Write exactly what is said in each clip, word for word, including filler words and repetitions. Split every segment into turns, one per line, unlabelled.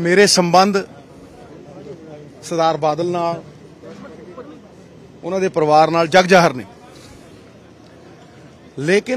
मेरे संबंध सरदार बादल नाल उन्हां दे परिवार नाल जग जाहिर ने, लेकिन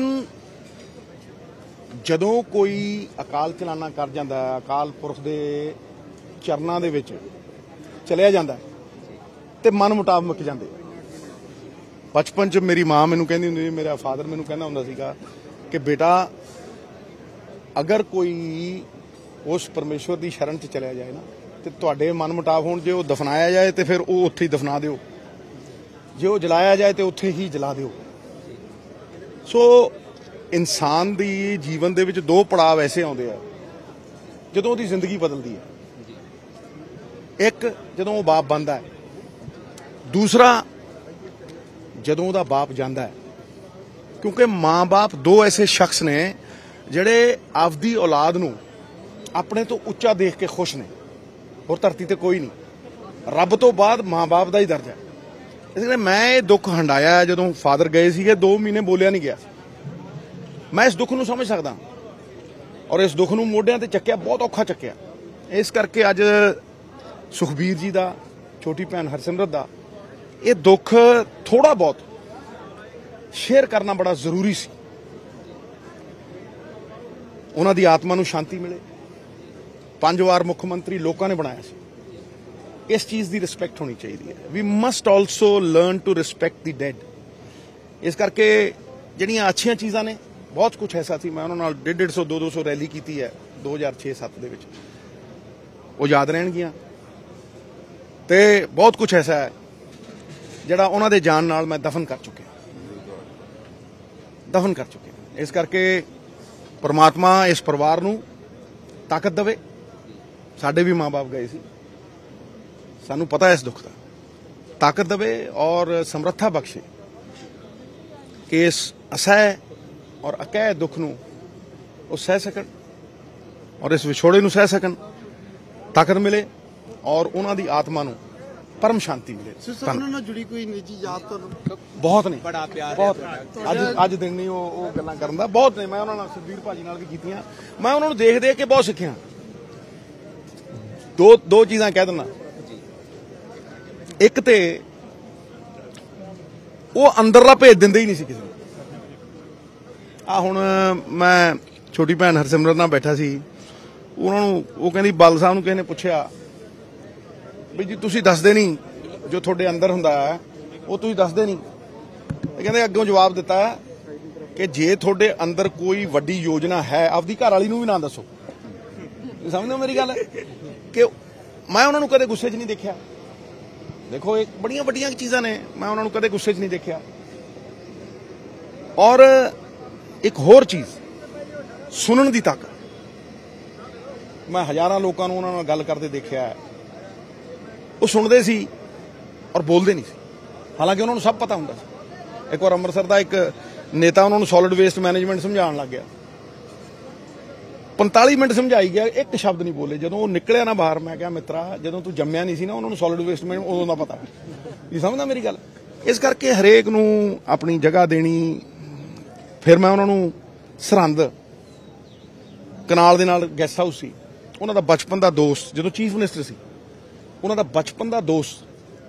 जदों कोई अकाल चलाना कर जांदा है, अकाल पुरख दे चरनां दे विच चलिया जांदा है ते मन मुटाव मुक जांदे। बचपन च मेरी मां मैनूं कहंदी हुंदी, मेरा फादर मैनूं कहंदा हुंदा सीगा कि बेटा अगर कोई उस परमेश्वर की शरण च चलिया जाए ना तो तुहाडे मन मुटाव होण, जे वो दफनाया जाए तो फिर वो उत्थे ही दफना दिओ, जे वो जलाया जाए तो उत्थे ही जला दिओ। सो इंसान दी जीवन दे विच दो पड़ाव ऐसे आउंदे आ जदों उहदी जिंदगी बदलदी है। एक जदों वो बाप बनदा है, दूसरा जदों उहदा बाप जांदा है। क्योंकि माँ बाप दो ऐसे शख्स ने जिहड़े आपदी औलाद नूं अपने तो उच्चा देख के खुश ने, और धरती ते कोई नहीं, रब तो बाद माँ बाप का ही दर्जा है। इसलिए मैं ये दुख हंडाया जदों फादर गए सीगे, दो महीने बोलिया नहीं गया। मैं इस दुख नूं समझ सकदा और इस दुख नूं मोढियां ते चक्किया, बहुत औखा चक्किया। इस करके अज सुखबीर जी का, छोटी भैन हरसिमरत का ये दुख थोड़ा बहुत शेयर करना बड़ा जरूरी सी। उन्हां दी आत्मा नूं शांति मिले। पांच वार मुख मंत्री लोगों ने बनाया सी, इस चीज़ की रिस्पैक्ट होनी चाहिए है। We must also learn to respect the dead. इस करके जिहड़ियां अच्छियां चीज़ां ने, बहुत कुछ ऐसा थी, मैं उन्हां नाल डेढ़ डेढ़ सौ दो दो सौ रैली की है दो हज़ार छे सत्त दे विच, वो याद रहणगियां। ते बहुत कुछ ऐसा है जिहड़ा उन्हां दे जान नाल मैं दफन कर चुके दफन कर चुके इस करके परमात्मा इस परिवार नूं ताकत देवे। साडे भी माँ बाप गए सी, सानू पता है इस दुख का, ताकत देवे और समर्था बख्शे कि इस असह और अकह दुख नूं वो सह सकन और इस विछोड़े नूं सह सकन, ताकत मिले और उन्हां दी आत्मा नूं परम शांति मिले।
जुड़ी कोई निजी याद तो
बहुत नहीं, बड़ा प्यार बहुत अज अज दिन नहीं वो वो गल्लां करन दा बहुत नहीं। मैं उन्हां नाल सुखबीर भाजी नाल भी कीतियां, मैं उन्हां नूं देख देख के बहुत सिੱਖਿਆ। दो दो चीज़ां कह दिंदा, एक ते वो अंदरला भेज दिंदे ही नहीं सी किसी नूं। आ हुण मैं छोटी भैन हरसिमरत नाल बैठा सी, उन्हां नूं वो कहंदी बल साहब नूं किसी ने पुछया भी जी तुसीं दसदे नहीं जो तुहाडे अंदर हुंदा है वो तुसीं दसदे नहीं। कहंदे अग्गों जवाब दिता कि जे तुहाडे अंदर कोई वड्डी योजना है, आपदी घर वाली नूं भी ना दसो। समझदे हो मेरी गल? कि मैं उन्हां नूं कदे गुस्से च नहीं देखिया। देखो एक बड़ियां वड्डियां चीज़ां ने, मैं उन्हां नूं कदे गुस्से च नहीं देखिया। और एक होर चीज़ सुनन दी ताकत, मैं हज़ारां लोकां नूं उन्हां नाल गल करदे देखिया है, वो सुनते सी और बोलते नहीं सी, हालांकि उन्होंने सब पता होंदा सी। एक बार अमृतसर का एक नेता उन्होंने सॉलिड वेस्ट मैनेजमेंट समझाउण लग गया, पैंताली मिनट समझाई गया, एक शब्द नहीं बोले। जदों वो निकलिया ना बाहर, मैं कहा मित्रा जदों तू जम्मिया नहीं सी ना, उन्होंने सॉलिड वेस्ट मैनेजमेंट उदों दा पता है। ये समझदा मेरी गल? इस करके हरेक नूं अपनी जगह देनी। फिर मैं उन्होंने सरहंद कनाल दे नाल गैस्ट हाउस सी, उन्हां दा बचपन का दोस्त, जदों चीफ मिनिस्टर सी, उन्हां दा बचपन का दोस्त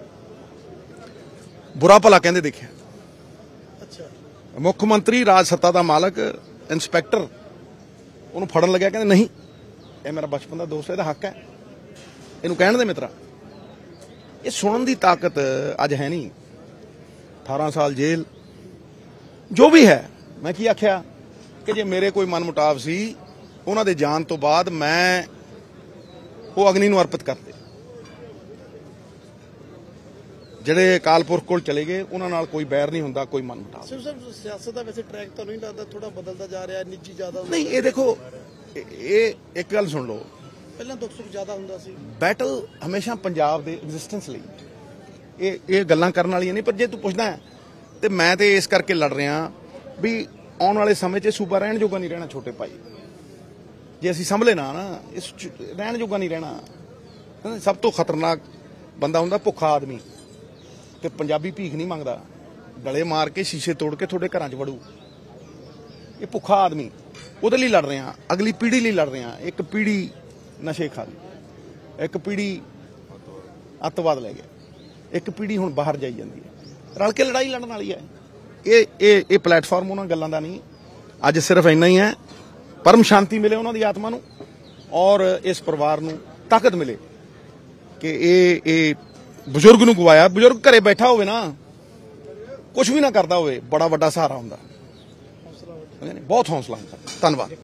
बुरा भला कहंदे देखिया। अच्छा, मुख मंत्री राज सत्ता का मालक इंस्पैक्टर उन्होंने फड़न लग्या, कहंदे नहीं ये मेरा बचपन का दोस्त है, इहदा हक है, इहनूं कहण दे मित्रा। ये सुनन दी ताकत अज है नहीं। अठारह साल जेल जो भी है, मैं की आख्या कि जे मेरे कोई मन मुटाव सी उन्हां दे जान तो बाद मैं वो अग्नि नूं अर्पित करते। ਜਿਹੜੇ ਅਕਾਲ ਪੁਰਖ ਕੋਲ ਚਲੇ ਗਏ ਉਹਨਾਂ ਨਾਲ ਕੋਈ ਬੈਰ ਨਹੀਂ ਹੁੰਦਾ, ਕੋਈ ਮਨ ਮੁਟਾਵ।
ਸਿਆਸਤ ਦਾ ਵੈਸੇ ਟਰੈਕ ਤਾਂ ਨਹੀਂ ਲੱਗਦਾ ਥੋੜਾ ਬਦਲਦਾ ਜਾ ਰਿਹਾ, ਨਿੱਜੀ ਜ਼ਿਆਦਾ
ਨਹੀਂ। ਇਹ ਦੇਖੋ, ਇਹ ਇੱਕ ਗੱਲ ਸੁਣ ਲਓ,
ਪਹਿਲਾਂ ਦੁੱਖ ਸੁੱਖ ਜ਼ਿਆਦਾ ਹੁੰਦਾ ਸੀ।
ਬੈਟਲ ਹਮੇਸ਼ਾ ਪੰਜਾਬ ਦੇ ਐਗਜ਼ਿਸਟੈਂਸ ਲਈ, ਇਹ ਇਹ ਗੱਲਾਂ ਕਰਨ ਵਾਲੀਆਂ ਨਹੀਂ। ਪਰ ਜੇ ਤੂੰ ਪੁੱਛਦਾ ਤੇ ਮੈਂ ਤੇ ਇਸ ਕਰਕੇ ਲੜ ਰਿਹਾ ਵੀ ਆਉਣ ਵਾਲੇ ਸਮੇਂ 'ਚ ਸੂਬਾ ਰਹਿਣ ਜੋਗਾ ਨਹੀਂ ਰਹਿਣਾ ਛੋਟੇ ਭਾਈ। ਜੇ ਅਸੀਂ ਸੰਭਲੇ ਨਾ ਨਾ ਇਸ ਰਹਿਣ ਜੋਗਾ ਨਹੀਂ ਰਹਿਣਾ। ਸਭ ਤੋਂ ਖਤਰਨਾਕ ਬੰਦਾ ਹੁੰਦਾ ਭੁੱਖਾ ਆਦਮੀ, ਤੇ ਪੰਜਾਬੀ ਭੀਖ ਨਹੀਂ ਮੰਗਦਾ, ਡਲੇ ਮਾਰ ਕੇ ਸ਼ੀਸ਼ੇ ਤੋੜ ਕੇ ਤੁਹਾਡੇ ਘਰਾਂ 'ਚ ਵੜੂ। ਇਹ ਭੁੱਖਾ ਆਦਮੀ, ਉਹਦੇ ਲਈ ਲੜ ਰਹੇ ਹਾਂ, ਅਗਲੀ ਪੀੜ੍ਹੀ ਲਈ ਲੜ ਰਹੇ ਹਾਂ। ਇੱਕ ਪੀੜ੍ਹੀ ਨਸ਼ੇ ਖਾ ਗਈ, ਇੱਕ ਪੀੜ੍ਹੀ ਅੱਤਵਾਦ ਲੈ ਗਿਆ, ਇੱਕ ਪੀੜ੍ਹੀ ਹੁਣ ਬਾਹਰ ਜਾਈ ਜਾਂਦੀ ਹੈ। ਰਲ ਕੇ ਲੜਾਈ ਲੜਨ ਵਾਲੀ ਹੈ। ਇਹ ਇਹ ਇਹ ਪਲੇਟਫਾਰਮ ਉਹਨਾਂ ਗੱਲਾਂ ਦਾ ਨਹੀਂ। ਅੱਜ ਸਿਰਫ ਇੰਨਾ ਹੀ ਹੈ, ਪਰਮ ਸ਼ਾਂਤੀ ਮਿਲੇ ਉਹਨਾਂ ਦੀ ਆਤਮਾ ਨੂੰ ਔਰ ਇਸ ਪਰਿਵਾਰ ਨੂੰ ਤਾਕਤ ਮਿਲੇ ਕਿ ਇਹ ਇਹ ਬਜ਼ੁਰਗ ਨੂੰ ਗਵਾਇਆ। ਬਜ਼ੁਰਗ ਘਰੇ ਬੈਠਾ ਹੋਵੇ ਨਾ, ਕੁਝ ਵੀ ਨਾ ਕਰਦਾ ਹੋਵੇ, ਬੜਾ ਵੱਡਾ ਸਹਾਰਾ ਹੁੰਦਾ। ਬਹੁਤ ਹੌਸਲਾ ਹੁੰਦਾ। ਧੰਨਵਾਦ।